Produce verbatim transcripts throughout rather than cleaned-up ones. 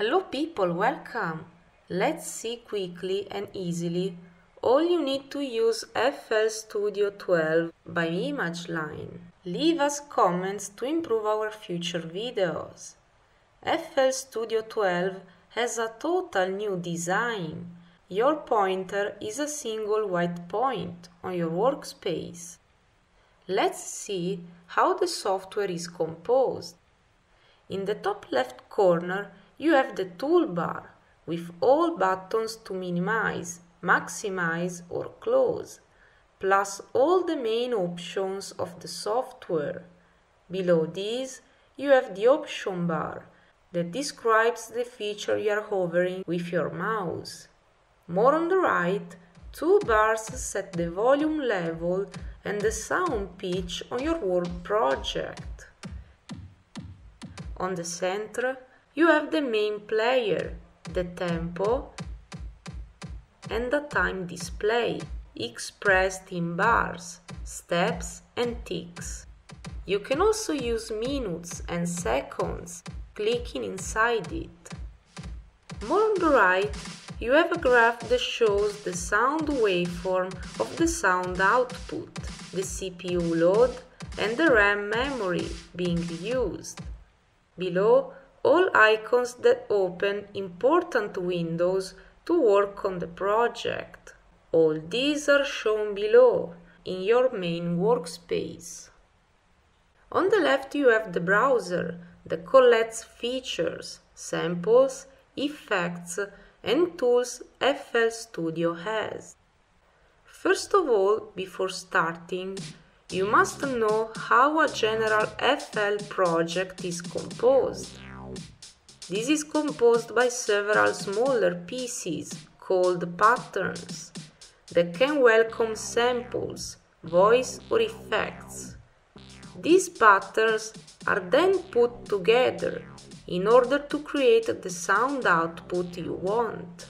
Hello people, welcome! Let's see quickly and easily all you need to use F L Studio twelve by ImageLine. Leave us comments to improve our future videos. F L Studio twelve has a total new design. Your pointer is a single white point on your workspace. Let's see how the software is composed. In the top left corner, you have the toolbar with all buttons to minimize, maximize or close, plus all the main options of the software. Below these, you have the option bar that describes the feature you are hovering with your mouse. More on the right, two bars set the volume level and the sound pitch on your work project. On the center, you have the main player, the tempo, and the time display, expressed in bars, steps, and ticks. You can also use minutes and seconds, clicking inside it. More on the right, you have a graph that shows the sound waveform of the sound output, the C P U load, and the RAM memory being used. Below, all icons that open important windows to work on the project. All these are shown below, in your main workspace. On the left you have the browser that collects features, samples, effects and tools F L Studio has. First of all, before starting, you must know how a general F L project is composed. This is composed by several smaller pieces called patterns that can welcome samples, voice or effects. These patterns are then put together in order to create the sound output you want.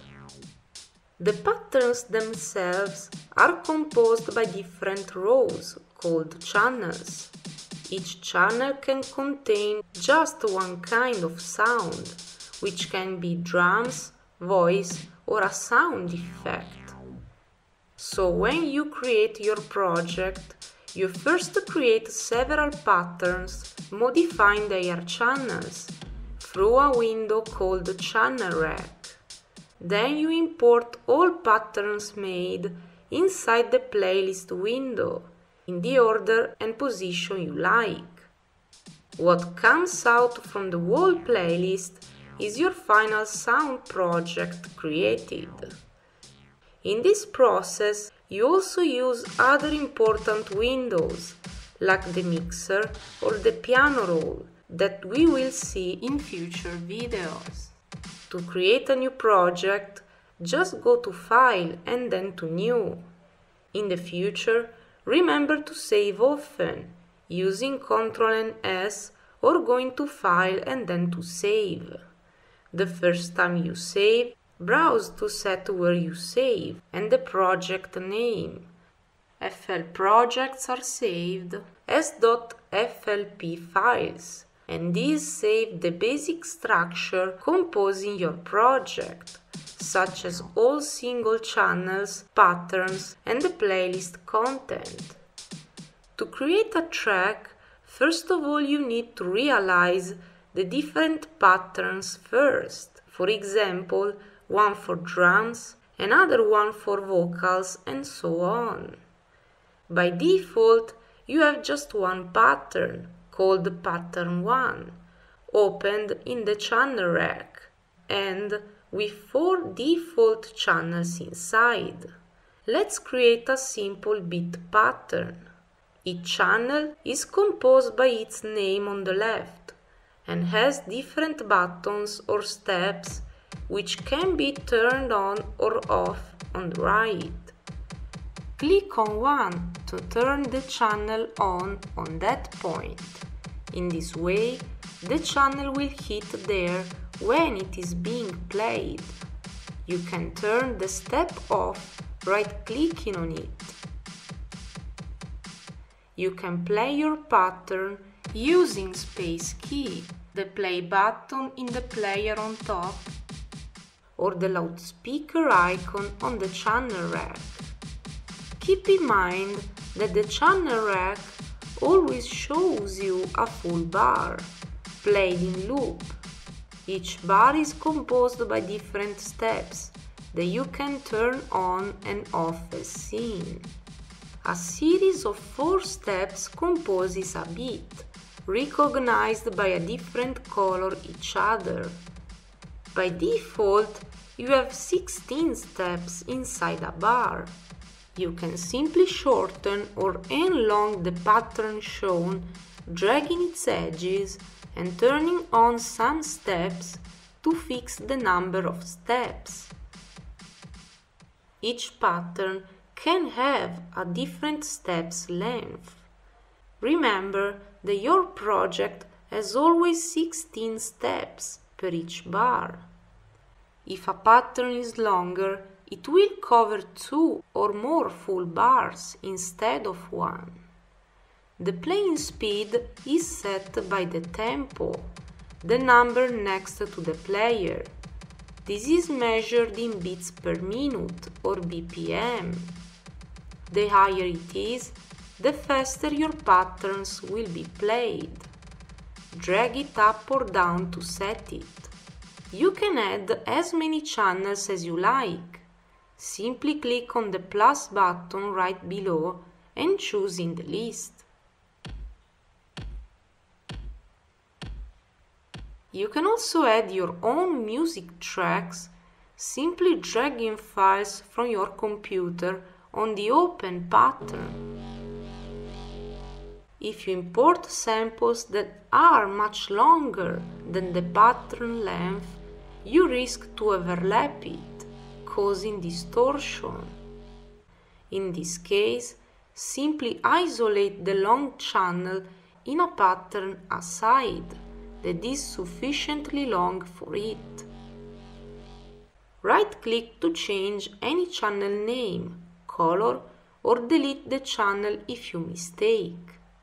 The patterns themselves are composed by different rows called channels. Each channel can contain just one kind of sound, which can be drums, voice, or a sound effect. So when you create your project, you first create several patterns modifying their channels through a window called Channel Rack. Then you import all patterns made inside the playlist window in the order and position you like. What comes out from the whole playlist is your final sound project created. In this process, you also use other important windows, like the mixer or the piano roll, that we will see in future videos. To create a new project, just go to File and then to New. In the future, remember to save often, using control and S or going to File and then to Save. The first time you save, browse to set where you save and the project name. F L projects are saved as .flp files, and these save the basic structure composing your project, such as all single channels, patterns, and the playlist content. To create a track, first of all you need to realize the different patterns first. For example, one for drums, another one for vocals, and so on. By default, you have just one pattern, called Pattern one, opened in the Channel Rack, and with four default channels inside. Let's create a simple beat pattern. Each channel is composed by its name on the left and has different buttons or steps which can be turned on or off on the right. Click on one to turn the channel on on that point. In this way, the channel will hit there when it is being played. You can turn the step off right-clicking on it. You can play your pattern using space key the play button in the player on top, or the loudspeaker icon on the channel rack. Keep in mind that the channel rack always shows you a full bar, played in loop. Each bar is composed by different steps that you can turn on and off as seen. A series of four steps composes a beat, recognized by a different color each other. By default, you have sixteen steps inside a bar. You can simply shorten or enlarge the pattern shown, dragging its edges and turning on some steps to fix the number of steps. Each pattern can have a different steps length. Remember that your project has always sixteen steps per each bar. If a pattern is longer, it will cover two or more full bars instead of one. The playing speed is set by the tempo, the number next to the player. This is measured in beats per minute or B P M. The higher it is, the faster your patterns will be played. Drag it up or down to set it. You can add as many channels as you like. Simply click on the plus button right below and choose in the list. You can also add your own music tracks, simply dragging files from your computer on the open pattern. If you import samples that are much longer than the pattern length, you risk to overlap it, causing distortion. In this case, simply isolate the long channel in a pattern aside that is sufficiently long for it. Right-click to change any channel name, color, or delete the channel if you mistake.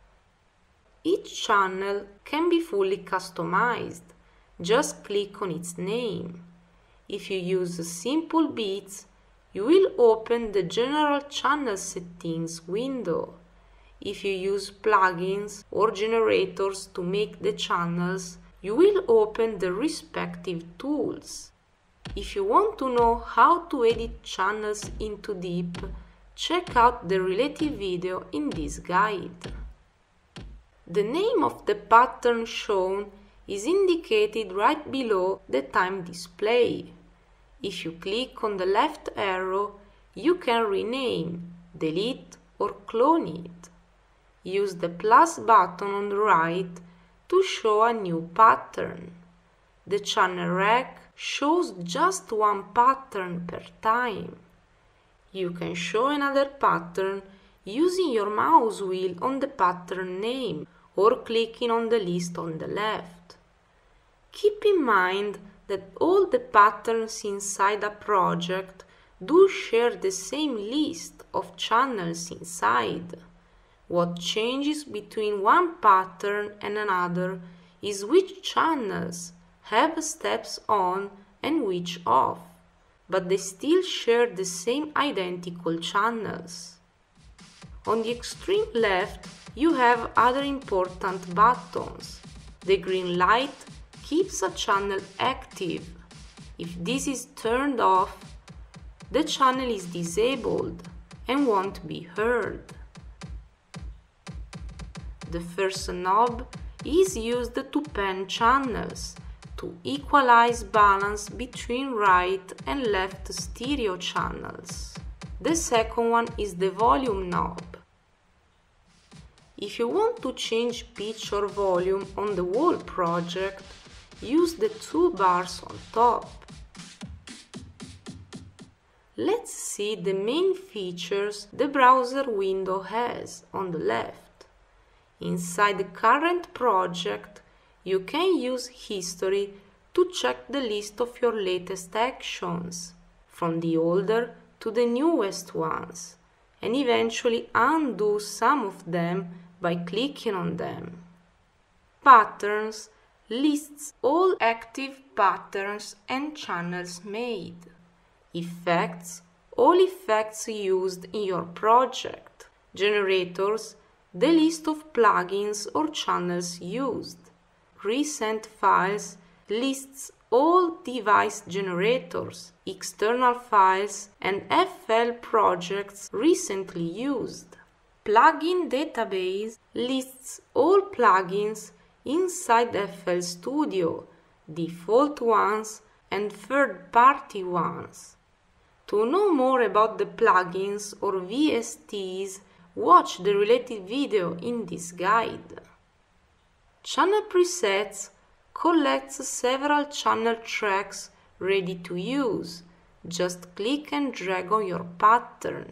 Each channel can be fully customized. Just click on its name. If you use simple beats, you will open the General Channel Settings window. If you use plugins or generators to make the channels, you will open the respective tools. If you want to know how to edit channels into Deep, check out the related video in this guide. The name of the pattern shown is indicated right below the time display. If you click on the left arrow, you can rename, delete, or clone it. Use the plus button on the right to show a new pattern. The channel rack shows just one pattern per time. You can show another pattern using your mouse wheel on the pattern name or clicking on the list on the left. Keep in mind that all the patterns inside a project do share the same list of channels inside. What changes between one pattern and another is which channels have steps on and which off, but they still share the same identical channels. On the extreme left, you have other important buttons. The green light keeps a channel active. If this is turned off, the channel is disabled and won't be heard. The first knob is used to pan channels to equalize balance between right and left stereo channels. The second one is the volume knob. If you want to change pitch or volume on the whole project, use the two bars on top. Let's see the main features the browser window has on the left. Inside the current project, you can use history to check the list of your latest actions, from the older to the newest ones, and eventually undo some of them by clicking on them. Patterns lists all active patterns and channels made. Effects, all effects used in your project. Generators, the list of plugins or channels used. Recent files lists all device generators, external files, and F L projects recently used. Plugin database lists all plugins inside F L Studio, default ones and third-party ones. To know more about the plugins or V S Ts, watch the related video in this guide. Channel presets collects several channel tracks ready to use. Just click and drag on your pattern.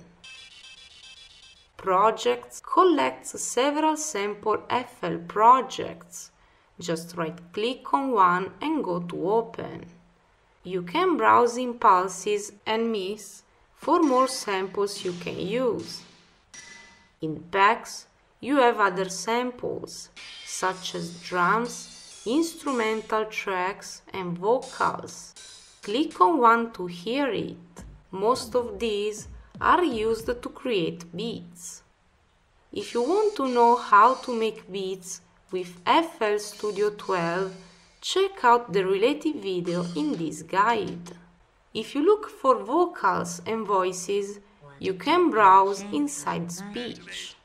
Projects collects several sample F L projects. Just right-click on one and go to Open. You can browse impulses and M I S for more samples you can use. In packs, you have other samples, such as drums, instrumental tracks and vocals. Click on one to hear it. Most of these are used to create beats. If you want to know how to make beats with F L Studio twelve, check out the related video in this guide. If you look for vocals and voices, you can browse inside speech.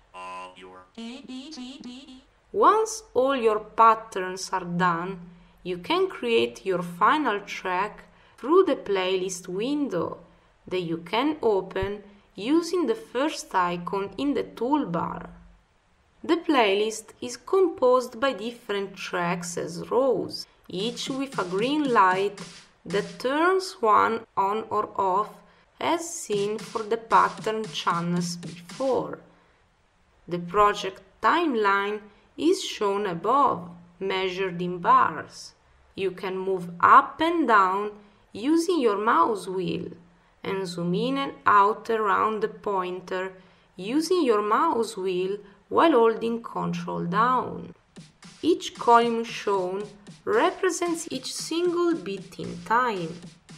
Once all your patterns are done, you can create your final track through the playlist window that you can open using the first icon in the toolbar. The playlist is composed by different tracks as rows, each with a green light that turns one on or off as seen for the pattern channels before. The project timeline is shown above, measured in bars. You can move up and down using your mouse wheel and zoom in and out around the pointer using your mouse wheel while holding Control down. Each column shown represents each single bit in time.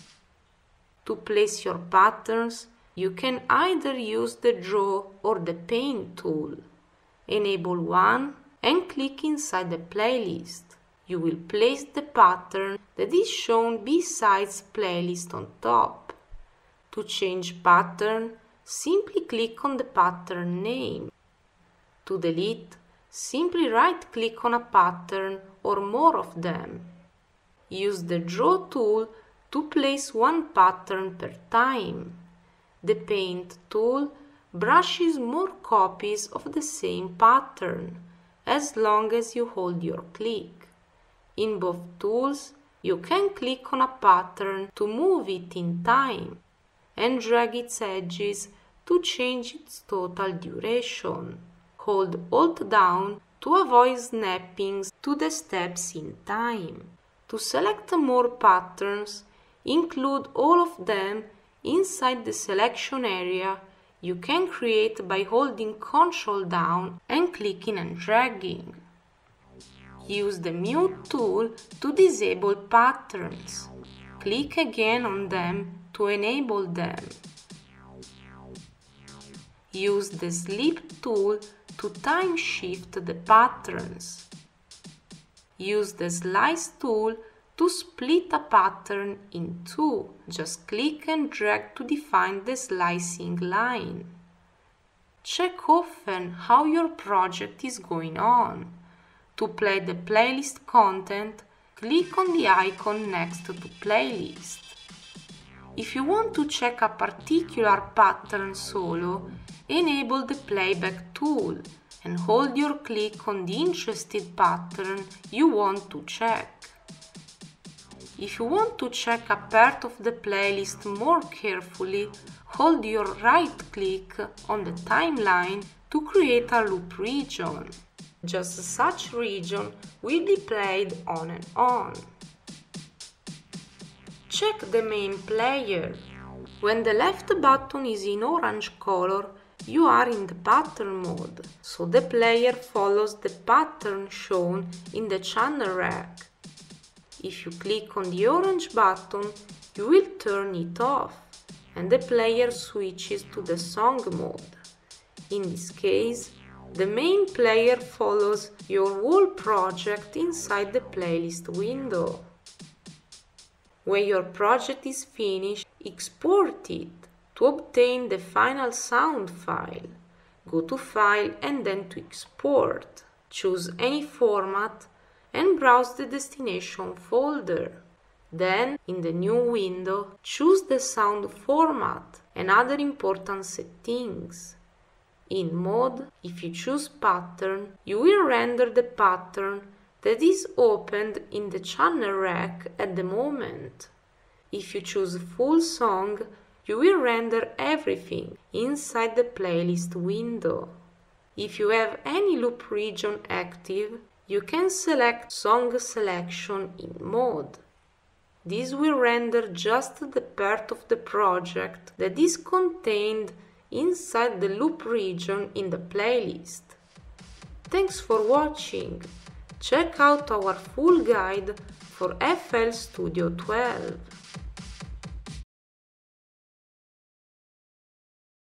To place your patterns, you can either use the Draw or the Paint tool. Enable one and click inside the playlist. You will place the pattern that is shown besides playlist on top. To change pattern, simply click on the pattern name. To delete, simply right-click on a pattern or more of them. Use the Draw tool to place one pattern per time. The Paint tool brushes more copies of the same pattern, as long as you hold your click. In both tools, you can click on a pattern to move it in time and drag its edges to change its total duration. Hold Alt down to avoid snappings to the steps in time. To select more patterns, include all of them inside the selection area. You can create by holding Control down and clicking and dragging. Use the Mute tool to disable patterns. Click again on them to enable them. Use the Sleep tool to time shift the patterns. Use the Slice tool to split a pattern in two. Just click and drag to define the slicing line. Check often how your project is going on. To play the playlist content, click on the icon next to Playlist. If you want to check a particular pattern solo, enable the Playback tool and hold your click on the interested pattern you want to check. If you want to check a part of the playlist more carefully, hold your right click on the timeline to create a loop region. Just such region will be played on and on. Check the main player. When the left button is in orange color, you are in the pattern mode, so the player follows the pattern shown in the channel rack. If you click on the orange button, you will turn it off and the player switches to the song mode. In this case, the main player follows your whole project inside the playlist window. When your project is finished, export it to obtain the final sound file. Go to File and then to Export. Choose any format and browse the destination folder. Then, in the new window, choose the sound format and other important settings. In Mode, if you choose Pattern, you will render the pattern that is opened in the channel rack at the moment. If you choose Full Song, you will render everything inside the playlist window. If you have any loop region active, you can select Song Selection in Mode. This will render just the part of the project that is contained inside the loop region in the playlist. Thanks for watching. Check out our full guide for F L Studio twelve.